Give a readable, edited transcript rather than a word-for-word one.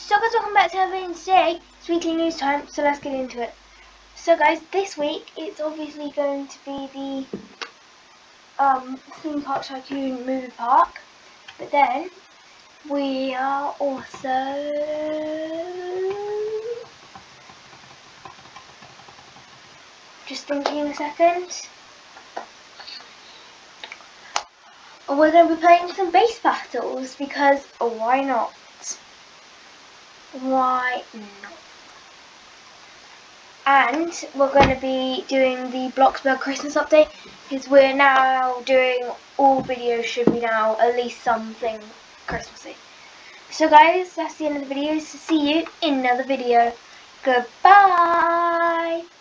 So guys, welcome back to another video. Today it's weekly news time, so let's get into it. So guys, this week it's obviously going to be the theme park tycoon movie park, but then we are also just thinking a second. We're going to be playing some base battles because why not? Why not? And we're going to be doing the Bloxburg Christmas update because we're now doing all videos should be now at least something Christmassy. So guys, that's the end of the video. So see you in another video. Goodbye.